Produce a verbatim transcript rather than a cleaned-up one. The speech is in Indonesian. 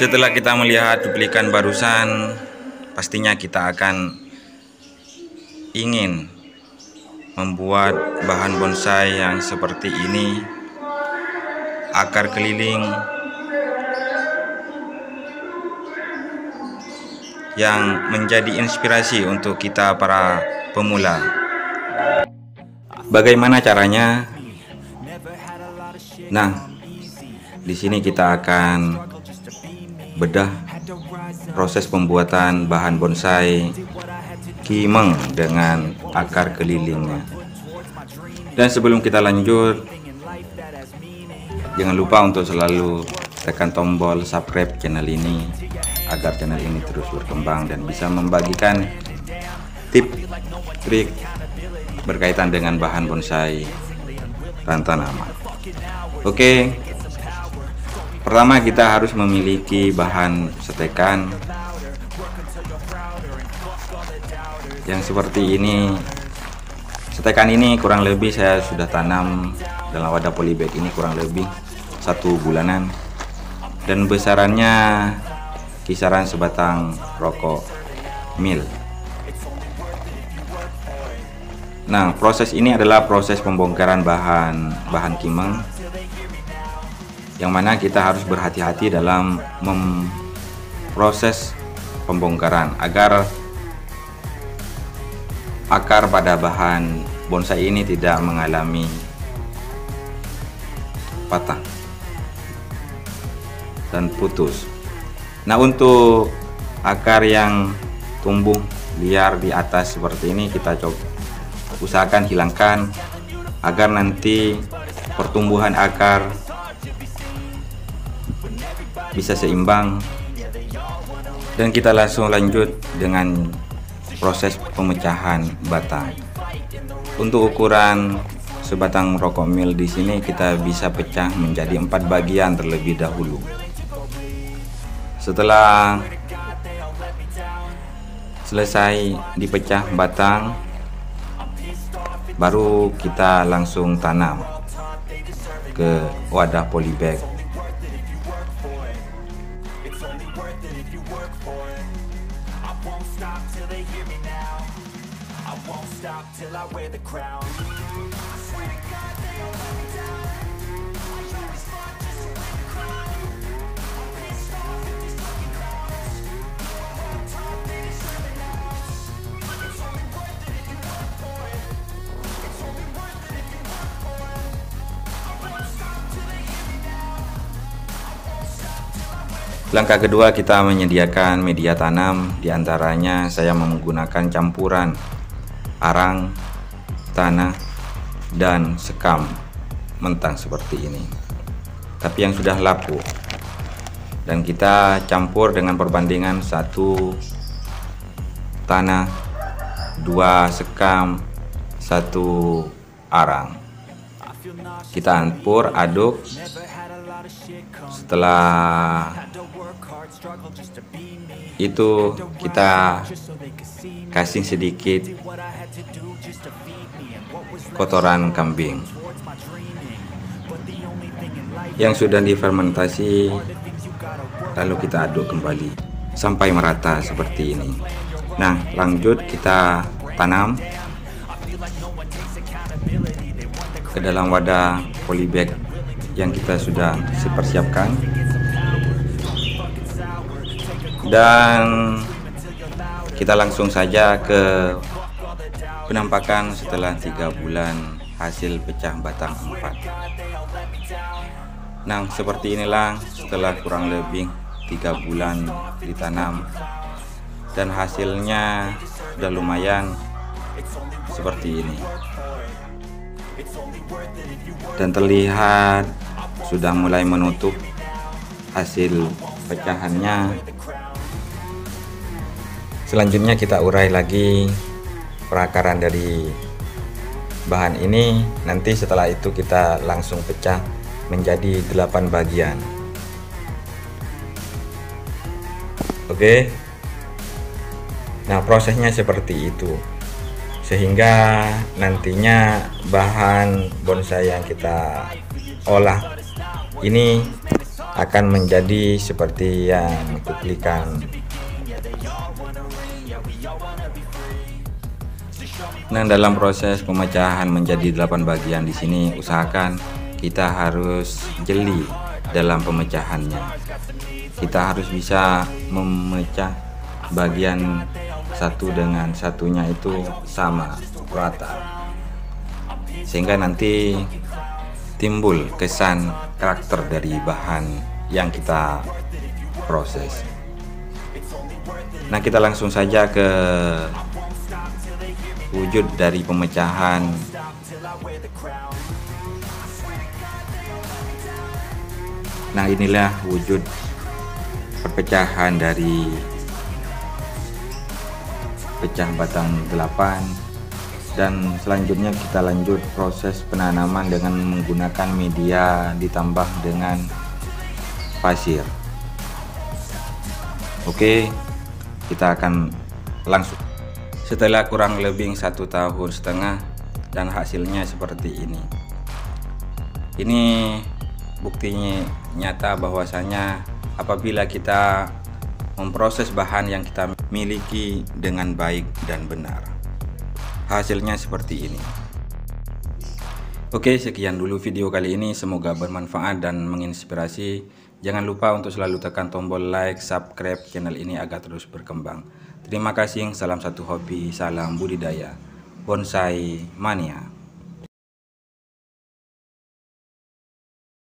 Setelah kita melihat cuplikan barusan, pastinya kita akan ingin membuat bahan bonsai yang seperti ini, akar keliling yang menjadi inspirasi untuk kita para pemula. Bagaimana caranya? Nah, di sini kita akan bedah proses pembuatan bahan bonsai kimeng dengan akar kelilingnya. Dan sebelum kita lanjut, jangan lupa untuk selalu tekan tombol subscribe channel ini agar channel ini terus berkembang dan bisa membagikan tips, trik berkaitan dengan bahan bonsai dan tanaman. Oke, pertama kita harus memiliki bahan setekan yang seperti ini. Setekan ini kurang lebih saya sudah tanam dalam wadah polybag ini kurang lebih satu bulanan, dan besarannya kisaran sebatang rokok mil. Nah, proses ini adalah proses pembongkaran bahan bahan kimeng, yang mana kita harus berhati-hati dalam memproses pembongkaran agar akar pada bahan bonsai ini tidak mengalami patah dan putus. Nah, untuk akar yang tumbuh liar di atas seperti ini, kita coba usahakan hilangkan agar nanti pertumbuhan akar bisa seimbang. Dan kita langsung lanjut dengan proses pemecahan batang. Untuk ukuran sebatang rokok mil di sini kita bisa pecah menjadi empat bagian terlebih dahulu. Setelah selesai dipecah batang, baru kita langsung tanam ke wadah polybag. Langkah kedua, kita menyediakan media tanam. Di antaranya saya menggunakan campuran arang, tanah, dan sekam mentah seperti ini, tapi yang sudah lapuk. Dan kita campur dengan perbandingan satu tanah, dua sekam, satu arang. Kita campur aduk. Setelah itu kita kasih sedikit kotoran kambing yang sudah difermentasi, lalu kita aduk kembali sampai merata seperti ini. Nah, lanjut kita tanam ke dalam wadah polybag yang kita sudah siapkan, dan kita langsung saja ke penampakan setelah tiga bulan hasil pecah batang empat. Nah, seperti inilah setelah kurang lebih tiga bulan ditanam, dan hasilnya sudah lumayan seperti ini, dan terlihat sudah mulai menutup hasil pecahannya. Selanjutnya kita urai lagi perakaran dari bahan ini. Nanti setelah itu kita langsung pecah menjadi delapan bagian. Oke. Nah, prosesnya seperti itu. Sehingga nantinya bahan bonsai yang kita olah ini akan menjadi seperti yang kuplikan. Nah, dalam proses pemecahan menjadi delapan bagian di sini, usahakan kita harus jeli dalam pemecahannya. Kita harus bisa memecah bagian satu dengan satunya itu sama rata, sehingga nanti timbul kesan karakter dari bahan yang kita proses. Nah, kita langsung saja ke wujud dari pemecahan. Nah, inilah wujud perpecahan dari pecah batang delapan, dan selanjutnya kita lanjut proses penanaman dengan menggunakan media ditambah dengan pasir. Oke, kita akan langsung. Setelah kurang lebih satu tahun setengah dan hasilnya seperti ini. Ini buktinya nyata bahwasanya apabila kita memproses bahan yang kita miliki dengan baik dan benar, hasilnya seperti ini. Oke, sekian dulu video kali ini, semoga bermanfaat dan menginspirasi. Jangan lupa untuk selalu tekan tombol like, subscribe channel ini agar terus berkembang. Terima kasih, salam satu hobi, salam budidaya, bonsai mania.